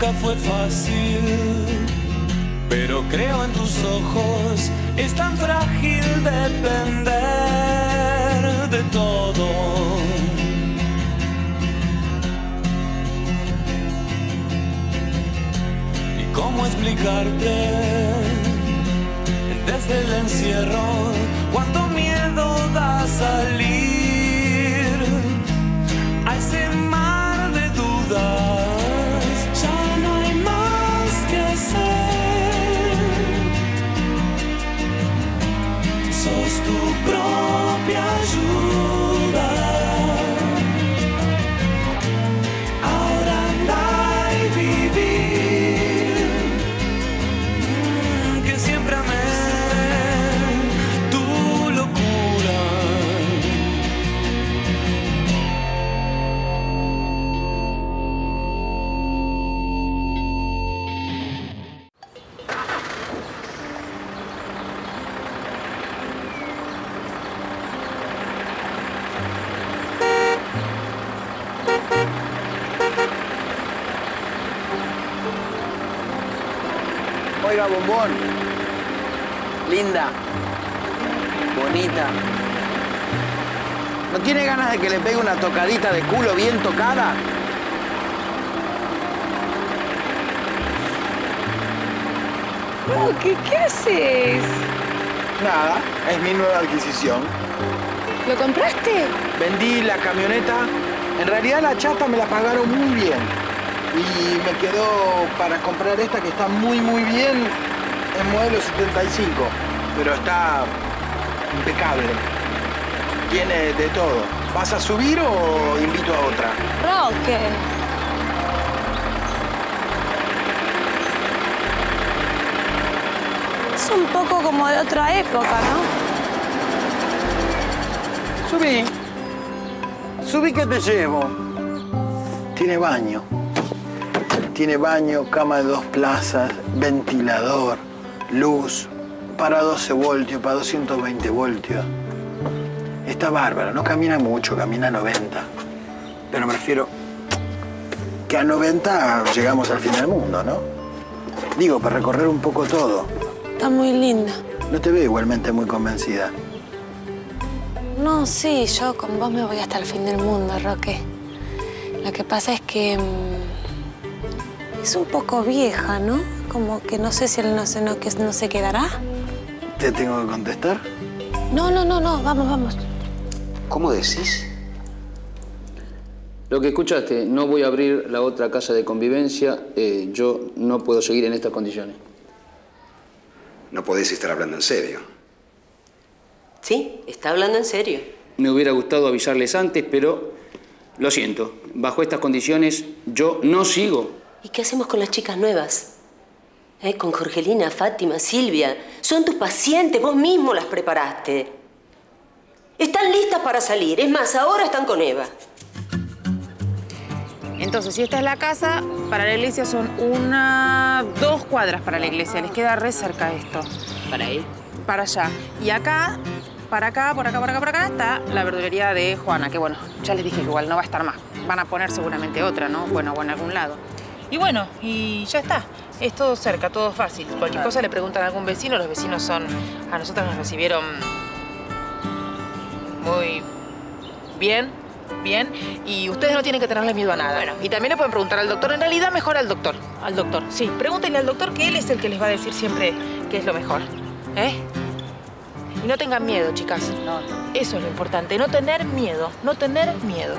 nunca fue fácil, pero creo en tus ojos. Es tan frágil depender de todo. ¿Y cómo explicarte desde el encierro cuánto miedo da salir a ese mar de dudas? Ya no hay más que hacer. Sos tu propia ayuda. Ahora anda y vivir, que siempre amé tu locura. Oiga, bombón. Linda. Bonita. ¿No tiene ganas de que le pegue una tocadita de culo bien tocada? Roque, ¿qué haces? Nada, es mi nueva adquisición. ¿Lo compraste? Vendí la camioneta. En realidad la chata me la pagaron muy bien. Y me quedó para comprar esta que está muy bien, en modelo 75. Pero está impecable. Tiene de todo. ¿Vas a subir o invito a otra? Roque. Es un poco como de otra época, ¿no? Subí. Subí que te llevo. Tiene baño. Tiene baño, cama de 2 plazas, ventilador, luz, para 12 voltios, para 220 voltios. Está bárbaro, no camina mucho, camina a 90. Pero me refiero que a 90 llegamos al fin del mundo, ¿no? Digo, para recorrer un poco todo. Está muy linda. No te veo igualmente muy convencida. No, sí, yo con vos me voy hasta el fin del mundo, Roque. Lo que pasa es que es un poco vieja, ¿no? Como que no sé si él no se quedará. ¿Te tengo que contestar? No, vamos. ¿Cómo decís? Lo que escuchaste, no voy a abrir la otra casa de convivencia. Yo no puedo seguir en estas condiciones. No podés estar hablando en serio. Sí, está hablando en serio. Me hubiera gustado avisarles antes, pero lo siento. Bajo estas condiciones, yo no sigo. ¿Y qué hacemos con las chicas nuevas? Con Jorgelina, Fátima, Silvia. Son tus pacientes, vos mismo las preparaste. Están listas para salir. Es más, ahora están con Eva. Entonces, si esta es la casa, para la iglesia son 2 cuadras para la iglesia. Les queda re cerca esto. ¿Para ahí? Para allá. Y acá, por acá, está la verdulería de Juana. Que bueno, ya les dije que igual no va a estar más. Van a poner seguramente otra, ¿no? Bueno, o en algún lado. Y bueno, y ya está. Es todo cerca, todo fácil. Cualquier cosa le preguntan a algún vecino. Los vecinos son... A nosotros nos recibieron muy bien. Y ustedes no tienen que tenerle miedo a nada. Bueno, y también le pueden preguntar al doctor. En realidad, mejor al doctor. Al doctor, sí. Pregúntenle al doctor que él es el que les va a decir siempre qué es lo mejor. Y no tengan miedo, chicas. No. Eso es lo importante. No tener miedo. No tener miedo.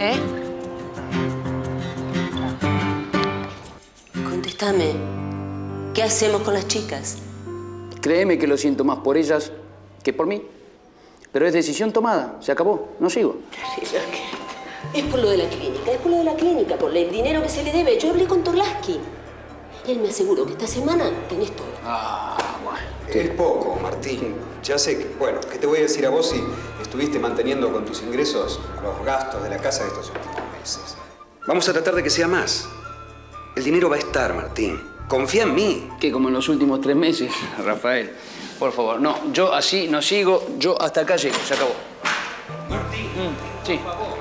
Contéstame. ¿Qué hacemos con las chicas? Créeme que lo siento más por ellas que por mí. Pero es decisión tomada. Se acabó. No sigo. Es por lo de la clínica. Es por lo de la clínica. Por el dinero que se le debe. Yo hablé con Torlaski. Y él me aseguró que esta semana tenés todo. Bueno. Es poco, Martín. Ya sé que... Bueno, ¿qué te voy a decir a vos si estuviste manteniendo con tus ingresos los gastos de la casa de estos últimos meses? Vamos a tratar de que sea más. El dinero va a estar, Martín. Confía en mí. Que como en los últimos 3 meses, Rafael. Por favor, no. Yo así no sigo. Yo hasta acá llego. Se acabó. Martín, sí. por favor.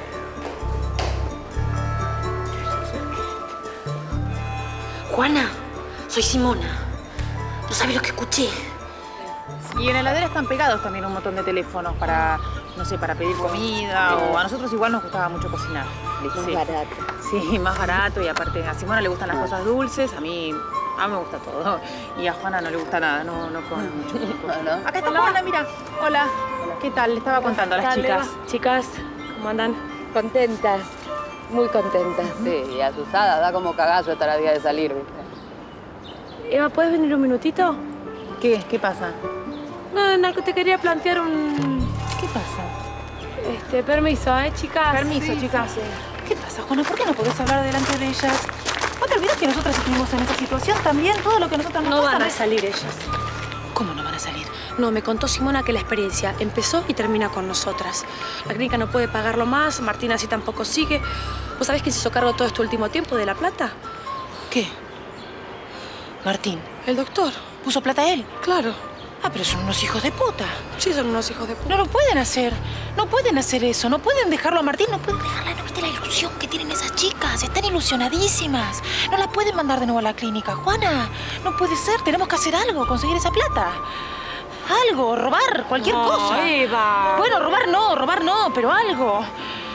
Juana, soy Simona. No sabes lo que escuché. Y en la heladera están pegados también un montón de teléfonos para, no sé, para pedir comida o a nosotros igual nos gustaba mucho cocinar. Más barato. Sí, más barato y aparte a Simona le gustan las cosas dulces, a mí me gusta todo. Y a Juana no le gusta nada, no come mucho. Acá está Juana, mira. Hola. ¿Qué tal? Le estaba contando a las chicas. Chicas, ¿cómo andan? Contentas, muy contentas. Sí, y asustadas, da como cagazo estar a día de salir, ¿viste? Eva, ¿puedes venir un minutito? ¿Qué? ¿Qué pasa? No, Narco, te quería plantear un... ¿Qué pasa? Permiso, chicas. Permiso, chicas. ¿Qué pasa, Juana? ¿Por qué no podés hablar delante de ellas? ¿No te olvidas que nosotras estuvimos en esa situación también? Todo lo que nosotras no van a salir ellas. ¿Cómo no van a salir? No, me contó Simona que la experiencia empezó y termina con nosotras. La clínica no puede pagarlo más, Martina así tampoco sigue. ¿Vos sabés quién se hizo cargo todo este último tiempo de la plata? ¿Qué? Martín. El doctor. ¿Puso plata a él? Claro. Ah, pero son unos hijos de puta. Sí, son unos hijos de puta. No lo pueden hacer. No pueden hacer eso. No pueden dejarlo a Martín. No pueden dejarla. ¿No viste la ilusión que tienen esas chicas? Están ilusionadísimas. No la pueden mandar de nuevo a la clínica. Juana, no puede ser. Tenemos que hacer algo. Conseguir esa plata. Algo. Robar. Cualquier cosa. Eva. Bueno, robar no. Pero algo.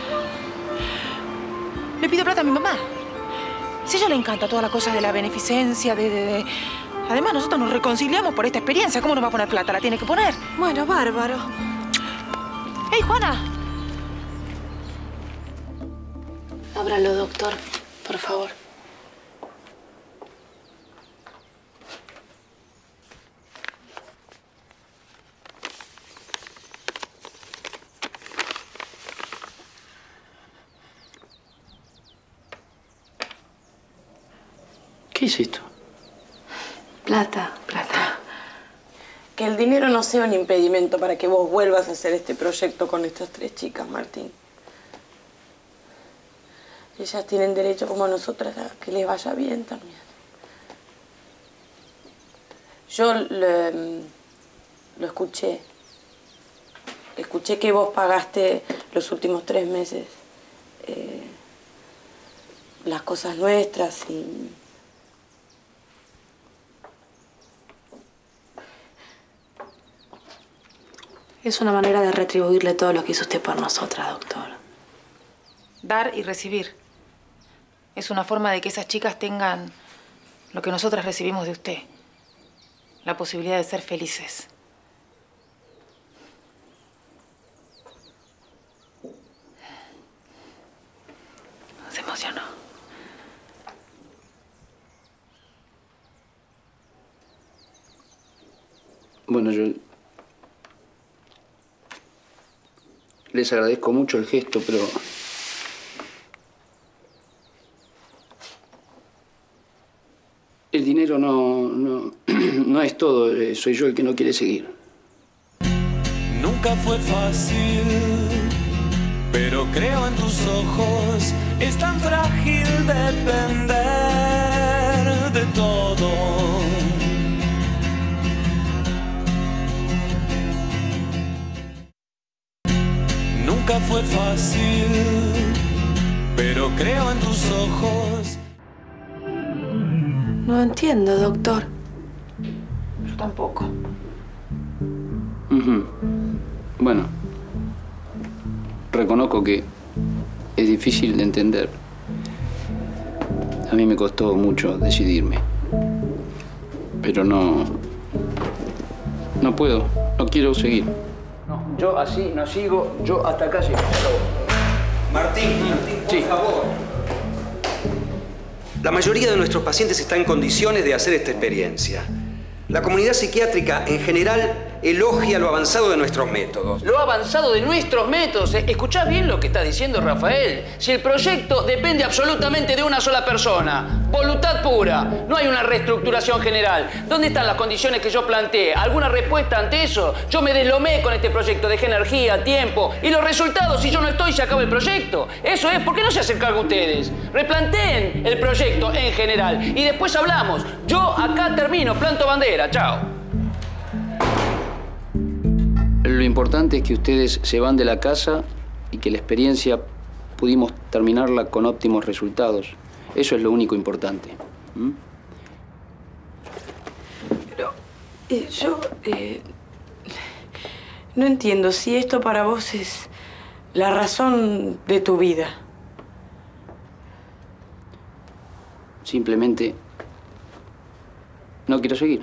Le pido plata a mi mamá. Si a ella le encanta toda la cosa de la beneficencia, Además, nosotros nos reconciliamos por esta experiencia. ¿Cómo nos va a poner plata? La tiene que poner. Bueno, bárbaro. ¡Ey, Juana! Ábralo, doctor, por favor. ¿Qué es esto? Plata. Que el dinero no sea un impedimento para que vos vuelvas a hacer este proyecto con estas 3 chicas, Martín. Ellas tienen derecho, como nosotras, a que les vaya bien también. Yo lo escuché. Escuché que vos pagaste los últimos 3 meses las cosas nuestras y... Es una manera de retribuirle todo lo que hizo usted por nosotras, doctor. Dar y recibir. Es una forma de que esas chicas tengan lo que nosotras recibimos de usted. La posibilidad de ser felices. Se emocionó. Bueno, yo les agradezco mucho el gesto, pero el dinero no es todo. Soy yo el que no quiere seguir. Nunca fue fácil, pero creo en tus ojos. Es tan frágil depender de todo. Nunca fue fácil, pero creo en tus ojos. No entiendo, doctor. Yo tampoco. Bueno, reconozco que es difícil de entender. A mí me costó mucho decidirme. Pero no puedo, no quiero seguir. No, yo así no sigo, yo hasta acá llego. Martín, por favor. La mayoría de nuestros pacientes está en condiciones de hacer esta experiencia. La comunidad psiquiátrica en general elogia lo avanzado de nuestros métodos. Lo avanzado de nuestros métodos. ¿Escuchás bien lo que está diciendo Rafael? Si el proyecto depende absolutamente de una sola persona, voluntad pura, no hay una reestructuración general. ¿Dónde están las condiciones que yo planteé? ¿Alguna respuesta ante eso? Yo me deslomé con este proyecto, dejé energía, tiempo y los resultados, si yo no estoy, se acaba el proyecto. Eso es, ¿por qué no se hacen cargo ustedes? Replanteen el proyecto en general y después hablamos. Yo acá termino, planto bandera, chao. Lo importante es que ustedes se van de la casa y que la experiencia pudimos terminarla con óptimos resultados. Eso es lo único importante. No entiendo si esto para vos es la razón de tu vida. Simplemente no quiero seguir.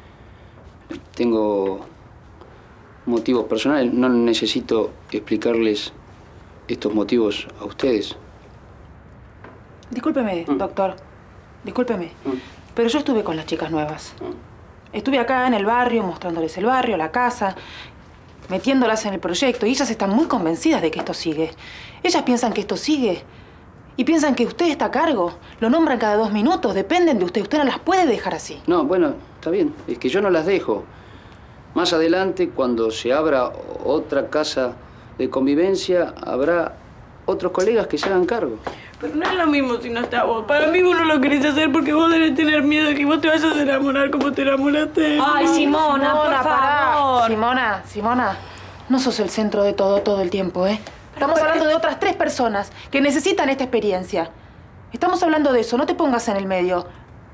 Tengo motivos personales. No necesito explicarles estos motivos a ustedes. Discúlpeme, doctor. Discúlpeme. Pero yo estuve con las chicas nuevas. Estuve acá en el barrio, mostrándoles el barrio, la casa, metiéndolas en el proyecto. Y ellas están muy convencidas de que esto sigue. Ellas piensan que esto sigue. Y piensan que usted está a cargo. Lo nombran cada 2 minutos. Dependen de usted. Usted no las puede dejar así. No, bueno, está bien. Es que yo no las dejo. Más adelante, cuando se abra otra casa de convivencia, habrá otros colegas que se hagan cargo. Pero no es lo mismo si no está vos. Para mí vos no lo querés hacer porque vos debes tener miedo de que vos te vayas a enamorar como te enamoraste. Ay, Simona, por favor. Pará. Simona, no sos el centro de todo el tiempo, ¿eh? Estamos hablando de otras 3 personas que necesitan esta experiencia. Estamos hablando de eso, no te pongas en el medio.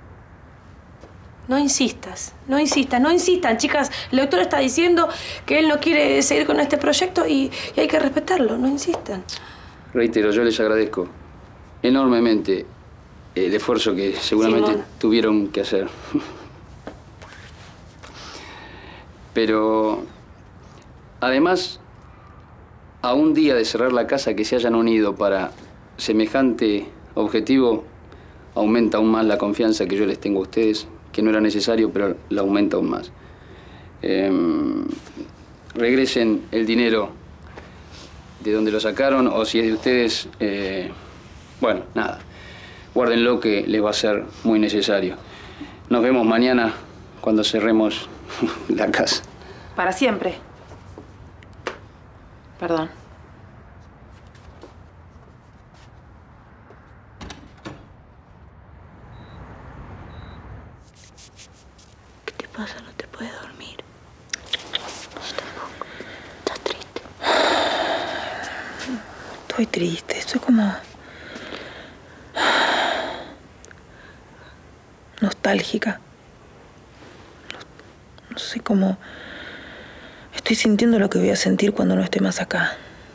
No insistas, no insistan, chicas. El doctor está diciendo que él no quiere seguir con este proyecto y hay que respetarlo, no insistan. Reitero, yo les agradezco enormemente el esfuerzo que seguramente tuvieron que hacer. Pero, además, a un día de cerrar la casa, que se hayan unido para semejante objetivo, aumenta aún más la confianza que yo les tengo a ustedes, que no era necesario, pero la aumenta aún más. Regresen el dinero de donde lo sacaron, o si es de ustedes, bueno, nada, guárdenlo que les va a ser muy necesario. Nos vemos mañana cuando cerremos la casa. Para siempre. Perdón. ¿Qué te pasa? ¿No te puedes dormir? Yo tampoco. ¿Estás triste? Estoy triste, estoy como... nostálgica. No sé cómo... Estoy sintiendo lo que voy a sentir cuando no esté más acá.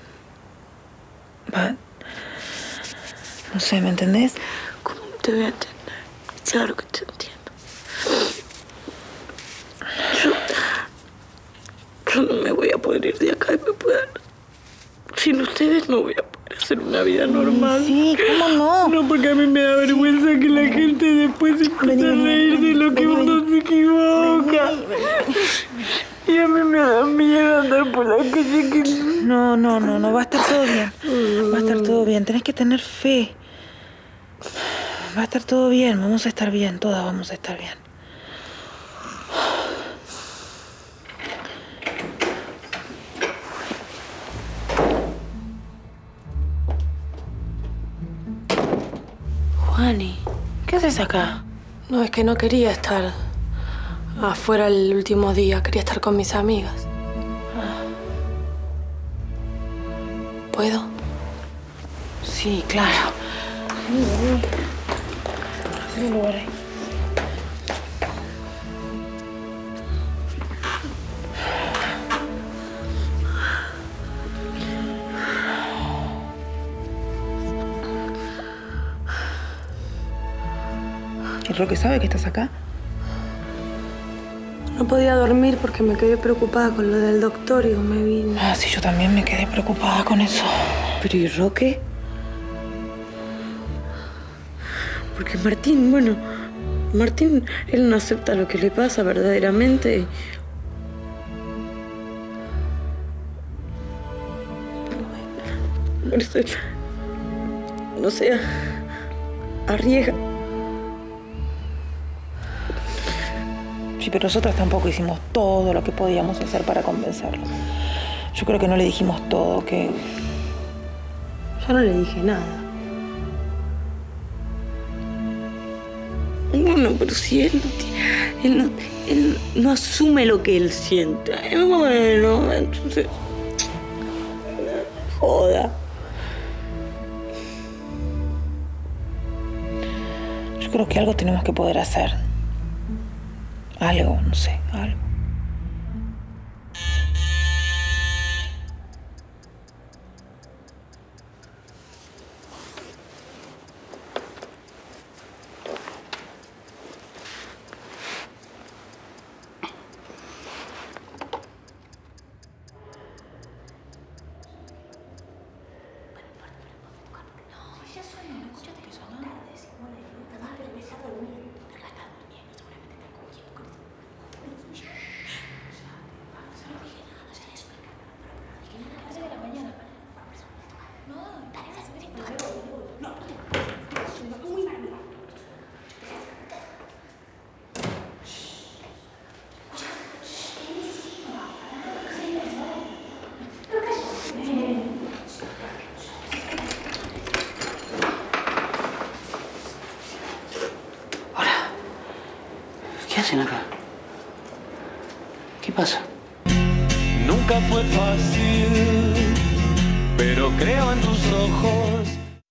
No sé, ¿me entendés? ¿Cómo te voy a entender? Claro que te entiendo. Yo no me voy a poder ir de acá y me puedan... Sin ustedes no voy a poder hacer una vida normal. Sí, ¿cómo no? No, porque a mí me da vergüenza que la gente después se empiece a reír de lo que uno se equivoca. Y a mí me da miedo andar por la calle que... No, va a estar todo bien. Va a estar todo bien. Tenés que tener fe. Va a estar todo bien. Vamos a estar bien. Todas vamos a estar bien. Juani, ¿qué haces acá? No, es que no quería estar afuera el último día. Quería estar con mis amigas. ¿Puedo? Sí, claro. Hay un lugar ahí. ¿Y Roque sabe que estás acá? No podía dormir porque me quedé preocupada con lo del doctor y me vine. Ah, sí, yo también me quedé preocupada con eso. ¿Pero y Roque? Porque Martín, él no acepta lo que le pasa verdaderamente. Por eso, no sé, arriesga. Sí, pero nosotras tampoco hicimos todo lo que podíamos hacer para convencerlo. Yo creo que no le dijimos todo, que... Yo no le dije nada. Bueno, pero si él no asume lo que él siente. Bueno, entonces... Joda. Yo creo que algo tenemos que poder hacer. Algo, no sé, algo. hacen acá? ¿Qué pasa? Nunca fue fácil, pero creo en tus ojos.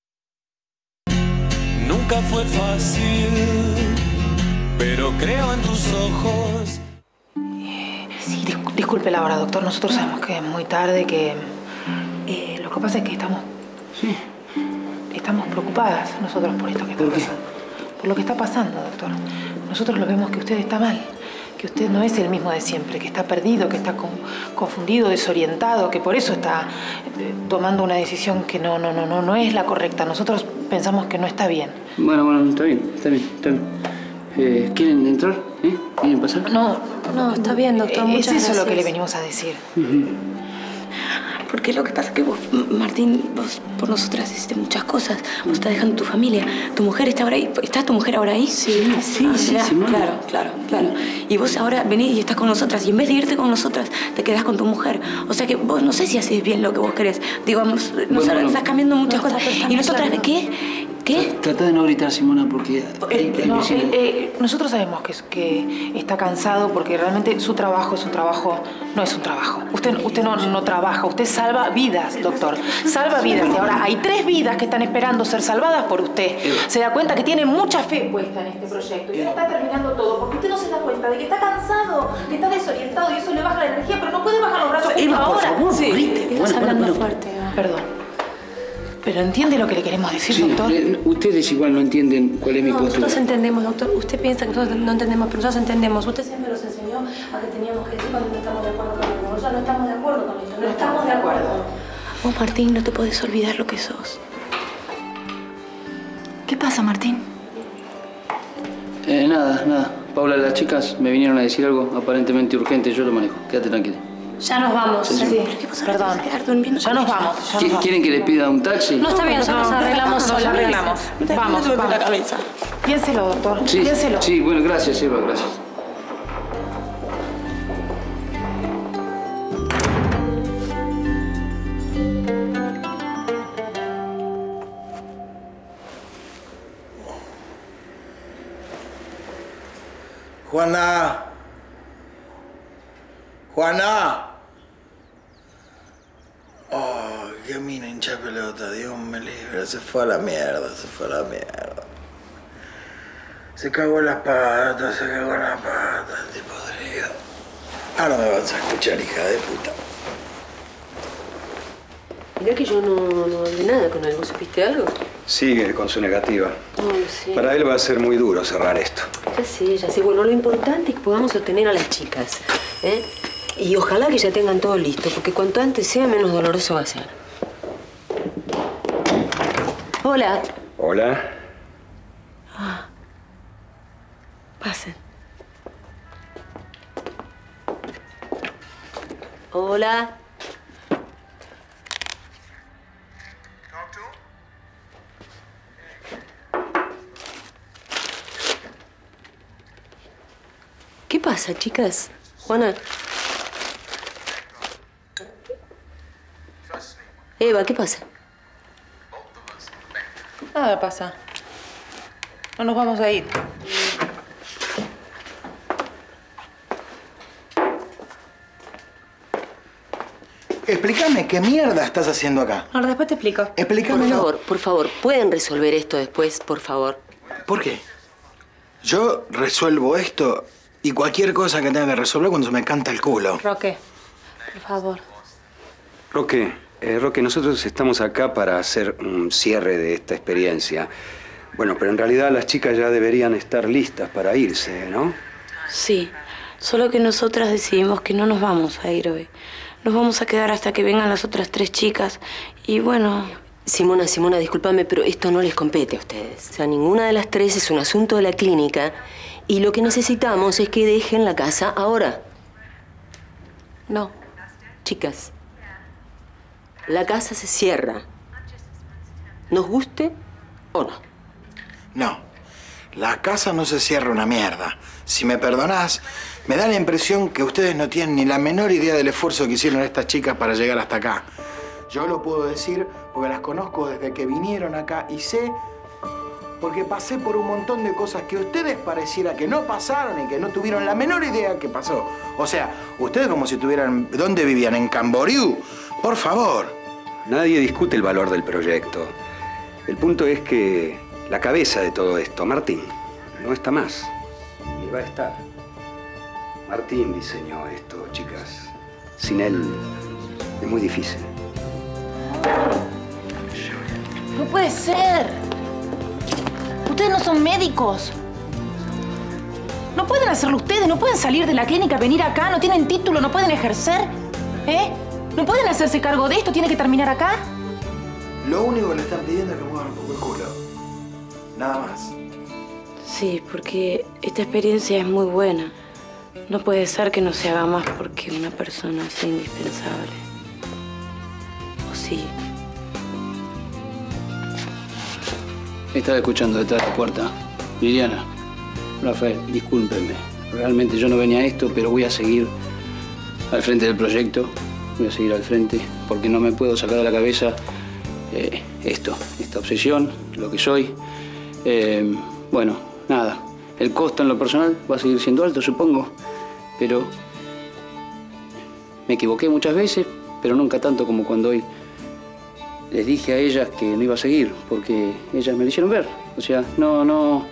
Nunca fue fácil, pero creo en tus ojos. Sí, disculpe la hora, doctor. Nosotros sabemos que es muy tarde, que... lo que pasa es que estamos... Sí. Estamos preocupadas nosotros por esto que está pasando. Por lo que está pasando, doctor. Nosotros lo vemos que usted está mal. Que usted no es el mismo de siempre, que está perdido, que está confundido, desorientado, que por eso está tomando una decisión que no es la correcta. Nosotros pensamos que no está bien. Bueno, está bien. ¿Quieren entrar? ¿Quieren pasar? No, está bien, doctor. Muchas es eso gracias. lo que le venimos a decir. Porque lo que pasa es que vos, Martín, vos por nosotras hiciste muchas cosas. Vos estás dejando tu familia. ¿Tu mujer está ahora ahí? ¿Está tu mujer ahora ahí? Sí, Claro. Y vos ahora venís y estás con nosotras. Y en vez de irte con nosotras, te quedás con tu mujer. O sea que vos no sé si haces bien lo que vos querés. Digamos, estás cambiando muchas cosas. Y nosotras, ¿qué? Trata de no gritar, Simona, porque... Nosotros sabemos que está cansado porque realmente su trabajo es un trabajo... No es un trabajo. Usted no trabaja. Usted salva vidas, doctor. Salva vidas. Y ahora hay 3 vidas que están esperando ser salvadas por usted. Se da cuenta que tiene mucha fe puesta en este proyecto. Y usted está terminando todo porque usted no se da cuenta de que está cansado, que está desorientado y eso le baja la energía, pero no puede bajar los brazos Eva, ahora. por favor, Sí. Estás hablando fuerte, Eva. Perdón. ¿Pero entiende lo que le queremos decir, Sí, doctor? ustedes igual no entienden cuál es mi postura. Nosotros entendemos, doctor. Usted piensa que nosotros no entendemos, pero nosotros entendemos. Usted siempre nos enseñó a que teníamos que decir cuando no estamos de acuerdo con algo. Nosotros no estamos de acuerdo con esto. No estamos de acuerdo. Vos, Martín, no te podés olvidar lo que sos. ¿Qué pasa, Martín? Nada. Paula, las chicas me vinieron a decir algo aparentemente urgente. Yo lo manejo. Quédate tranquila. Ya nos vamos. Sí, Perdón. Ya nos vamos. ¿Quieren que les pida un taxi? No, está bien, nosotros nos arreglamos solos. Vamos. la cabeza. Piénselo, doctor. Sí, Piénselo. sí, bueno, gracias, Eva, gracias. Juana. Oh, qué mina hincha pelota, Dios me libre. Se fue a la mierda. Se cagó en las patas, este podrido. Ahora me vas a escuchar, hija de puta. Mirá que yo no hablé nada con él. ¿Vos supiste algo? Sigue con su negativa. Sí. Para él va a ser muy duro cerrar esto. Ya sé. Bueno, lo importante es que podamos sostener a las chicas, ¿eh? Y ojalá que ya tengan todo listo, porque cuanto antes sea, menos doloroso va a ser. Hola. Hola. Pasen. Hola. ¿Qué pasa, chicas? Juana. Eva, ¿qué pasa? Nada pasa. No nos vamos a ir. Explícame, ¿qué mierda estás haciendo acá? Ahora después te explico. Explícamelo. Por favor, ¿pueden resolver esto después, por favor? ¿Por qué? Yo resuelvo esto y cualquier cosa que tenga que resolver cuando se me canta el culo. Roque, por favor. Roque, nosotros estamos acá para hacer un cierre de esta experiencia. Bueno, pero en realidad las chicas ya deberían estar listas para irse, ¿no? Sí, solo que nosotras decidimos que no nos vamos a ir hoy. Nos vamos a quedar hasta que vengan las otras 3 chicas. Y bueno... Simona, discúlpame, pero esto no les compete a ustedes. O sea, ninguna de las 3 es un asunto de la clínica y lo que necesitamos es que dejen la casa ahora. No. Chicas, la casa se cierra. ¿Nos guste o no? No, la casa no se cierra una mierda. Si me perdonás, me da la impresión que ustedes no tienen ni la menor idea del esfuerzo que hicieron estas chicas para llegar hasta acá. Yo lo puedo decir porque las conozco desde que vinieron acá y sé porque pasé por un montón de cosas que ustedes pareciera que no pasaron y que no tuvieron la menor idea que pasó. O sea, ustedes como si tuvieran... ¿Dónde vivían? ¿En Camboriú? Por favor. Nadie discute el valor del proyecto. El punto es que la cabeza de todo esto, Martín, no está más. Ni va a estar. Martín diseñó esto, chicas. Sin él es muy difícil. No puede ser. Ustedes no son médicos. No pueden hacerlo ustedes, no pueden salir de la clínica, venir acá, no tienen título, no pueden ejercer. ¿No pueden hacerse cargo de esto? ¿Tiene que terminar acá? Lo único que le están pidiendo es que muevan un poco el culo. Nada más. Sí, porque esta experiencia es muy buena. No puede ser que no se haga más porque una persona sea indispensable. ¿O sí? Estaba escuchando detrás de la puerta. Liliana, Rafael, discúlpenme. Realmente yo no venía a esto, pero voy a seguir al frente del proyecto. Voy a seguir al frente porque no me puedo sacar de la cabeza esta obsesión, lo que soy. Bueno, nada. El costo en lo personal va a seguir siendo alto, supongo. Pero me equivoqué muchas veces, pero nunca tanto como cuando hoy les dije a ellas que no iba a seguir, porque ellas me lo hicieron ver. O sea, no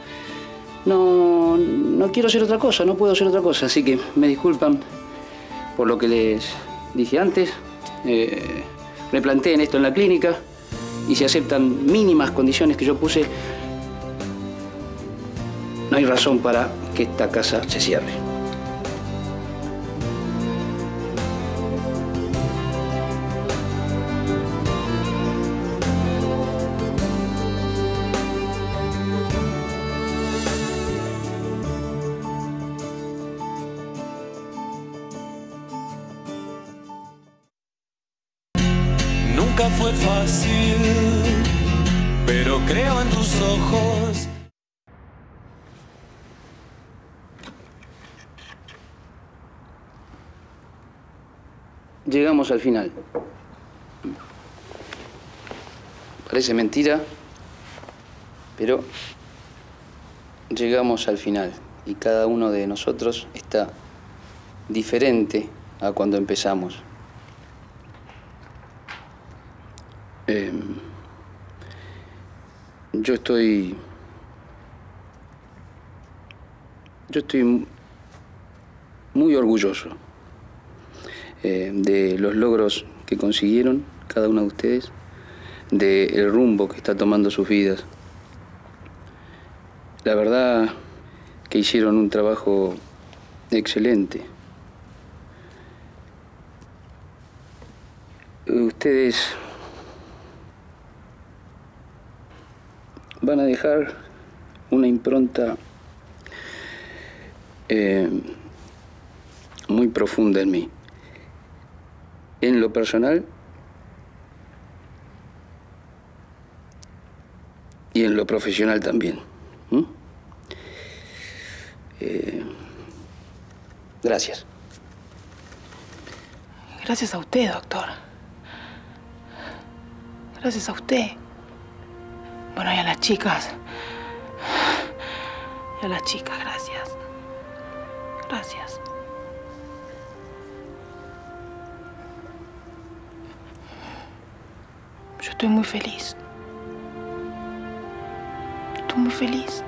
quiero hacer otra cosa, no puedo hacer otra cosa. Así que me disculpan por lo que les dije antes. Replanteen esto en la clínica y si aceptan mínimas condiciones que yo puse, no hay razón para que esta casa se cierre. Nunca fue fácil, pero creo en tus ojos. Llegamos al final. Parece mentira, pero llegamos al final. Y cada uno de nosotros está diferente a cuando empezamos. Yo estoy muy orgulloso de los logros que consiguieron cada uno de ustedes, del rumbo que está tomando sus vidas. La verdad que hicieron un trabajo excelente. Ustedes van a dejar una impronta muy profunda en mí. En lo personal y en lo profesional también. Gracias. Gracias a usted, doctor. Gracias a usted. Bueno, y a las chicas. Y a las chicas, gracias. Gracias. Yo estoy muy feliz. Estoy muy feliz.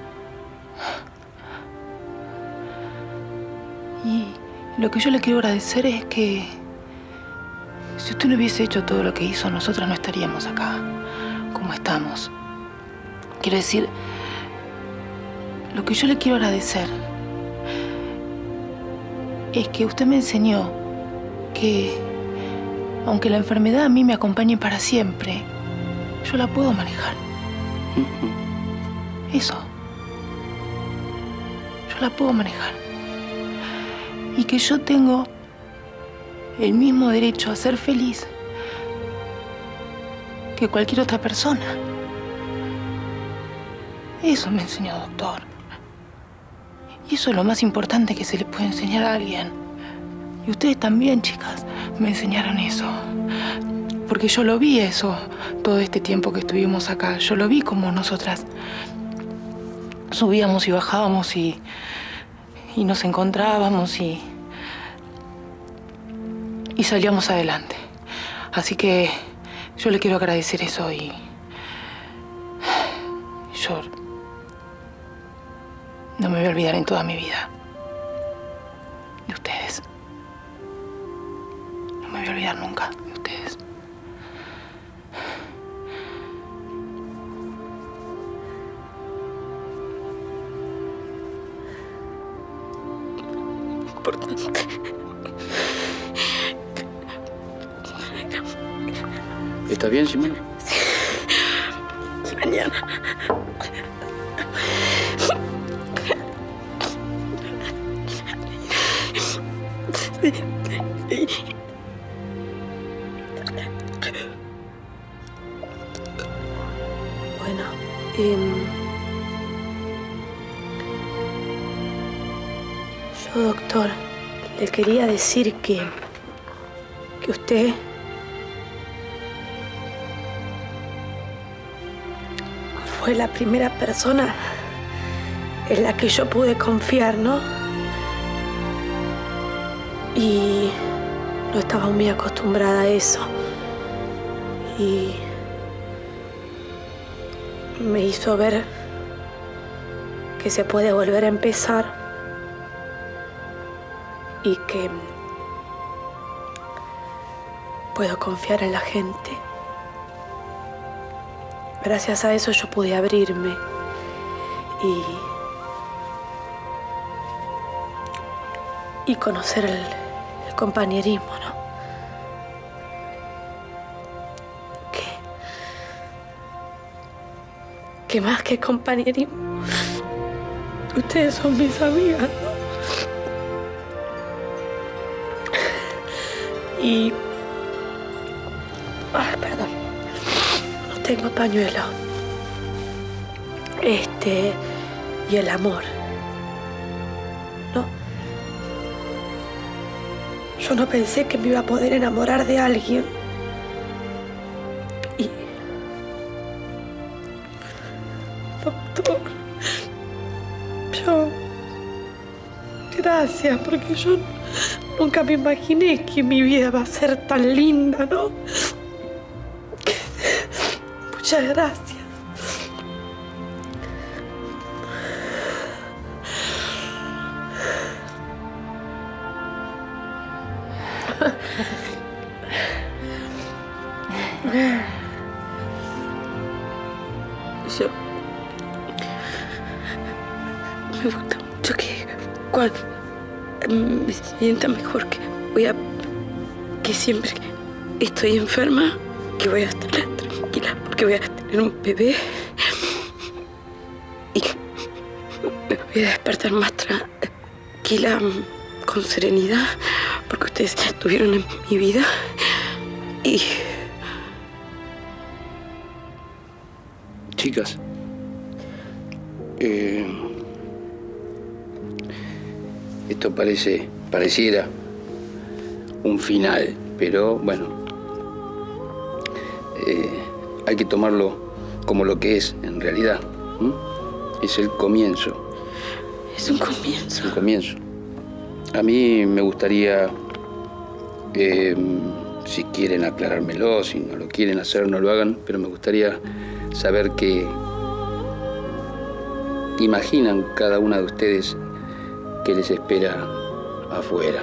Y lo que yo le quiero agradecer es que si usted no hubiese hecho todo lo que hizo, nosotras no estaríamos acá como estamos. Quiero decir, lo que yo le quiero agradecer es que usted me enseñó que aunque la enfermedad a mí me acompañe para siempre, yo la puedo manejar. Eso. Yo la puedo manejar. Y que yo tengo el mismo derecho a ser feliz que cualquier otra persona. Eso me enseñó, doctor. Y eso es lo más importante que se le puede enseñar a alguien. Y ustedes también, chicas, me enseñaron eso. porque yo lo vi eso todo este tiempo que estuvimos acá. Yo lo vi como nosotras subíamos y bajábamos y nos encontrábamos y salíamos adelante. Así que yo le quiero agradecer eso y yo no me voy a olvidar en toda mi vida de ustedes. No me voy a olvidar nunca de ustedes. ¿Estás bien, Ximena? Sí. Mañana. Bueno, yo, doctor, le quería decir que usted fue la primera persona en la que yo pude confiar, ¿no? Y no estaba muy acostumbrada a eso. Y me hizo ver que se puede volver a empezar y que puedo confiar en la gente. Gracias a eso yo pude abrirme y conocer el compañerismo, ¿no? Que más que compañerismo, ustedes son mis amigas, ¿no? Y... ay, perdón. No tengo pañuelo. Y el amor. ¿No? Yo no pensé que me iba a poder enamorar de alguien. Y... doctor, yo... gracias, porque yo nunca me imaginé que mi vida va a ser tan linda, ¿no? Muchas gracias. Me gusta mucho que cuando me sienta mejor, que siempre que estoy enferma, que voy a estar tranquila, porque voy a tener un bebé y me voy a despertar más tranquila, con serenidad, porque ustedes estuvieron en mi vida y... Chicas, esto pareciera un final, pero bueno, hay que tomarlo como lo que es en realidad. Es el comienzo. Es un comienzo. Un comienzo. A mí me gustaría, si quieren aclarármelo, si no lo quieren hacer, no lo hagan, pero me gustaría saber qué imaginan cada una de ustedes que les espera afuera.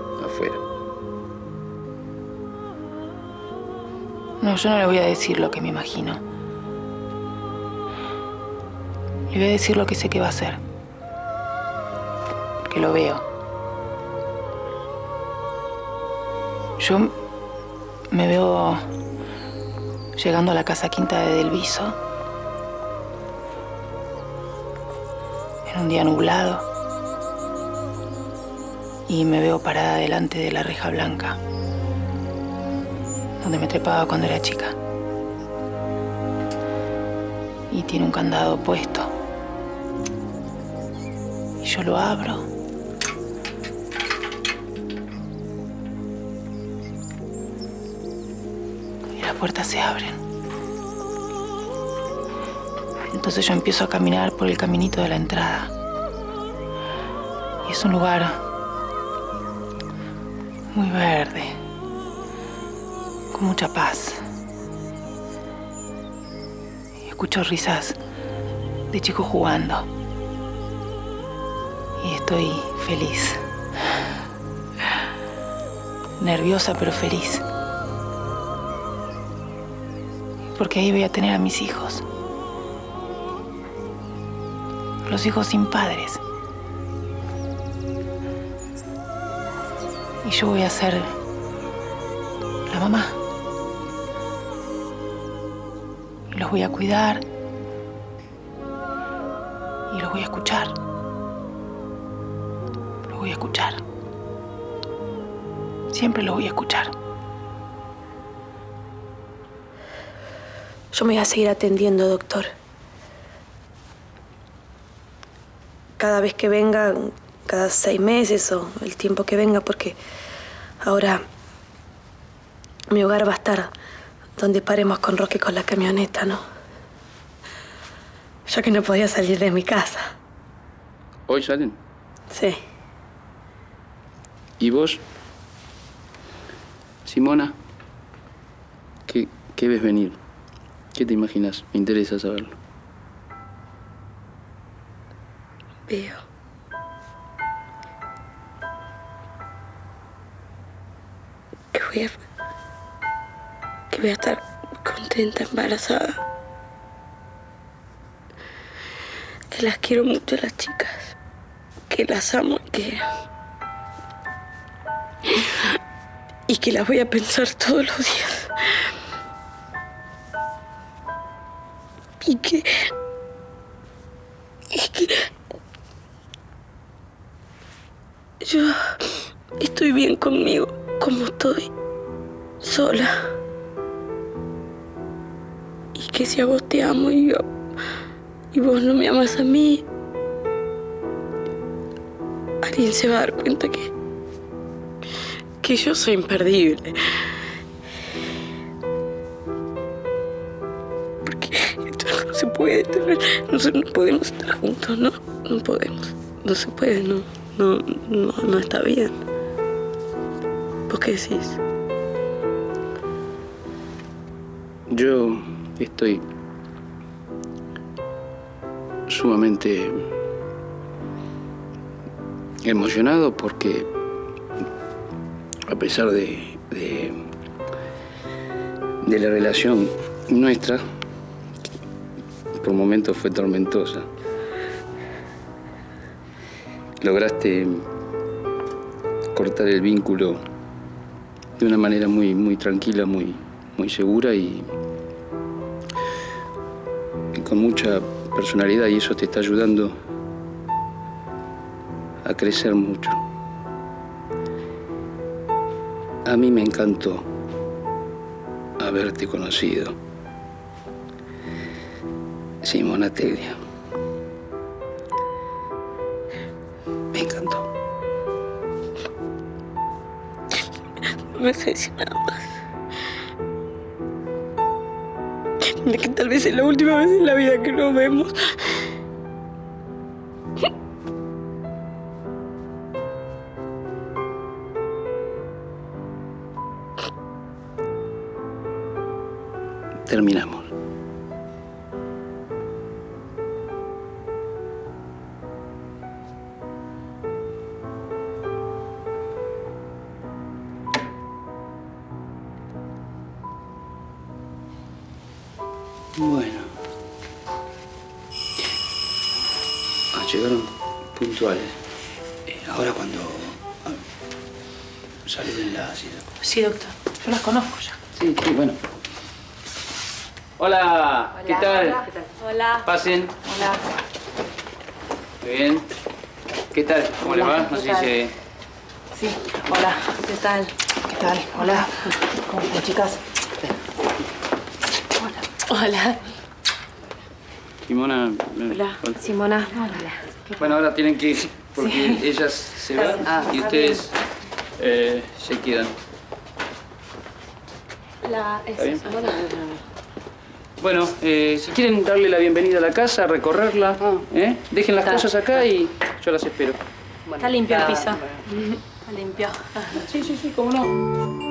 No, yo no le voy a decir lo que me imagino. Le voy a decir lo que sé que va a hacer. Porque lo veo. Yo me veo llegando a la casa quinta de Delviso en un día nublado y me veo parada delante de la reja blanca donde me trepaba cuando era chica y tiene un candado puesto y yo lo abro las puertas se abren. Entonces yo empiezo a caminar por el caminito de la entrada. Y es un lugar muy verde, con mucha paz. Y escucho risas de chicos jugando. Y estoy feliz. Nerviosa, pero feliz. Porque ahí voy a tener a mis hijos. Los hijos sin padres. Y yo voy a ser la mamá. Y los voy a cuidar. Y los voy a escuchar. Los voy a escuchar. Siempre los voy a escuchar. Yo me voy a seguir atendiendo, doctor. Cada vez que venga, cada 6 meses o el tiempo que venga, porque ahora mi hogar va a estar donde paremos con Roque con la camioneta, ¿no? Yo que no podía salir de mi casa. ¿Hoy salen? Sí. ¿Y vos? Simona, ¿qué ves venir? ¿Qué te imaginas? Me interesa saberlo. Veo que voy a estar contenta, embarazada. Que las quiero mucho a las chicas. Que las amo y que las voy a pensar todos los días. Y que yo estoy bien conmigo, como estoy, sola. Y que si a vos te amo y vos no me amas a mí, alguien se va a dar cuenta que yo soy imperdible. Porque esto no se puede tener, nosotros no podemos estar juntos, ¿no? No podemos, no se puede, no está bien. ¿Vos qué decís? Yo estoy sumamente emocionado porque a pesar de la relación nuestra, por momentos fue tormentosa, lograste cortar el vínculo de una manera muy tranquila, muy segura y con mucha personalidad, y eso te está ayudando a crecer mucho. A mí me encantó haberte conocido, Simona Teglia. Me encantó. No me sé decir nada más. Mira que tal vez es la última vez en la vida que nos vemos. Terminamos. Bueno. Llegaron puntuales. Ahora cuando saluden las... Sí, doctor. Yo las conozco ya. Sí, bueno. Hola, ¿qué tal? Hola. ¿Qué tal? Hola. Pasen. Hola. Muy bien. ¿Qué tal? ¿Cómo les va? No sé si se... Sí. Hola. ¿Qué tal? ¿Qué tal? Hola. ¿Cómo están, chicas? Hola. Simona... Hola. Simona. Hola. Bueno, ahora tienen que ir porque ellas se van y ustedes se quedan. ¿Está bien? Bueno, si quieren darle la bienvenida a la casa, recorrerla, dejen las cosas acá y yo las espero. Está limpio el piso. Está limpio. Sí, cómo no.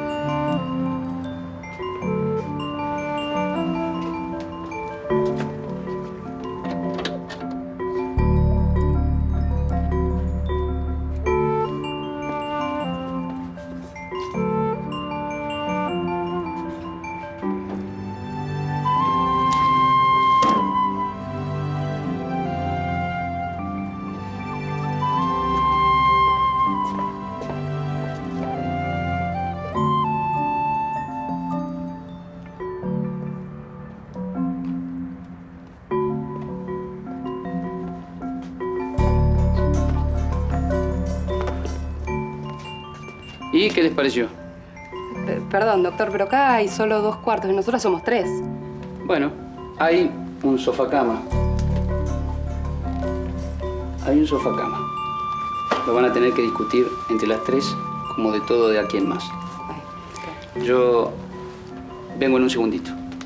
¿Y qué les pareció? Perdón, doctor, pero acá hay solo 2 cuartos y nosotros somos 3. Bueno, hay un sofá-cama. Hay un sofá-cama. Lo van a tener que discutir entre las 3, como de todo de aquí en más. Yo vengo en un segundito.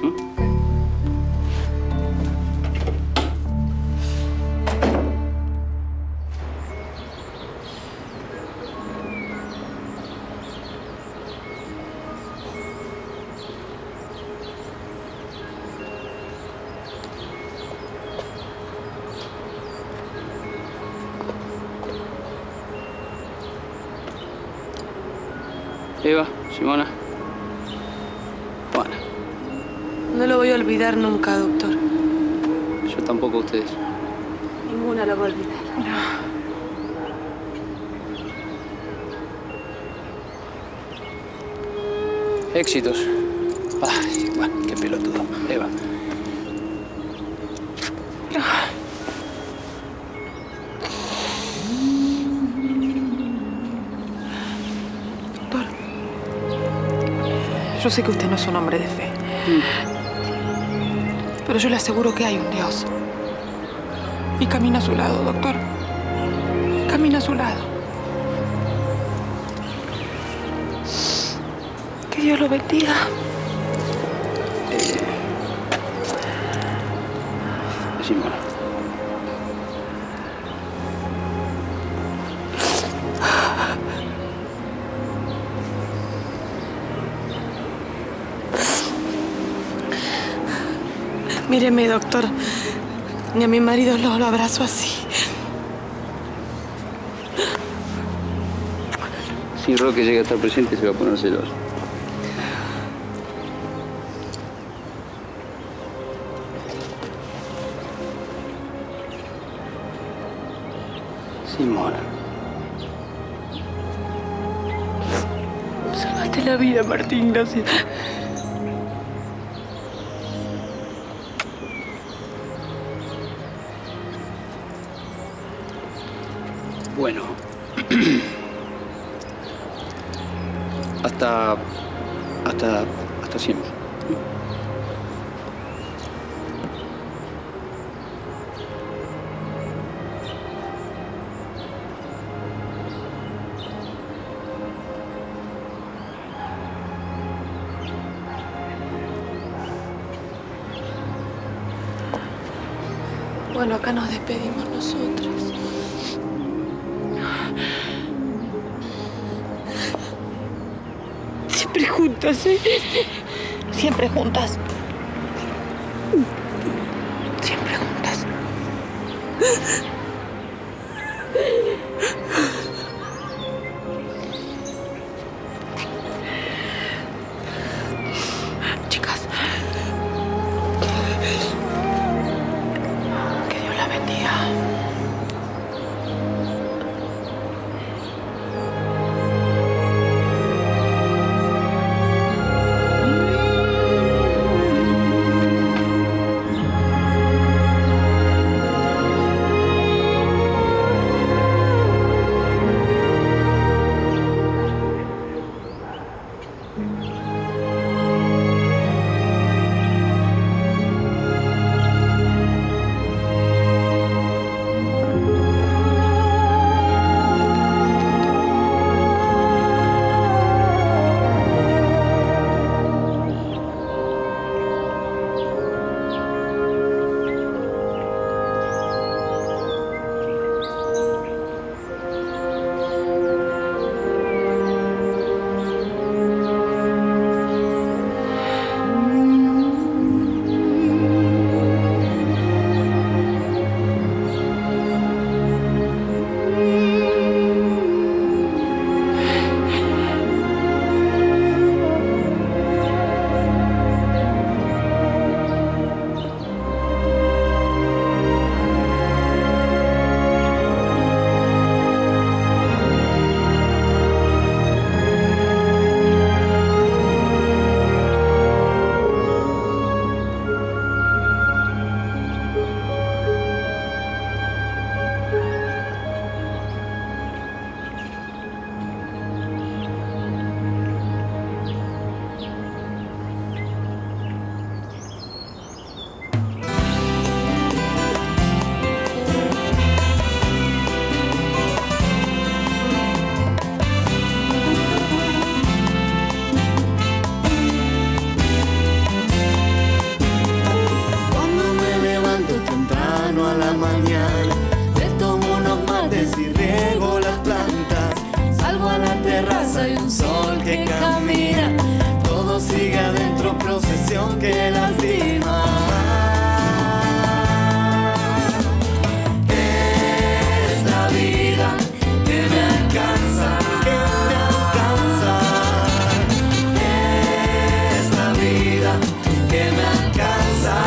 Eva, Simona, Juana. No lo voy a olvidar nunca, doctor. Yo tampoco a ustedes. Ninguna lo voy a olvidar. Éxitos. Ay, bueno, qué pelotudo. Eva. Yo sé que usted no es un hombre de fe. Pero yo le aseguro que hay un Dios. Y camina a su lado, doctor. Camina a su lado. Que Dios lo bendiga. Simona. Míreme, doctor. Ni a mi marido lo abrazo así. Si Roque llega a estar presente, se va a poner celoso. Simona. Salvaste la vida, Martín, gracias. Bueno. Hasta siempre. Bueno, acá nos despedimos nosotros. Siempre juntas, ¿eh? Siempre juntas. Siempre juntas. Chicas. Que Dios la bendiga. canción que lastima. Es la vida que me alcanza, que me alcanza. Es la vida que me alcanza.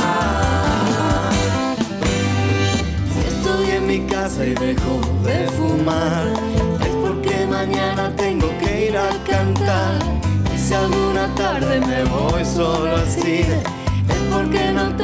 Si estoy en mi casa y dejo de fumar, es porque mañana tengo que ir a cantar. Y si alguna tarde me voy solo al cine, es porque no